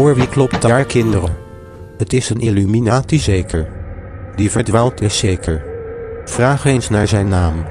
Voor wie klopt daar, kinderen? Het is een Illuminati zeker. Die verdwaald is zeker. Vraag eens naar zijn naam.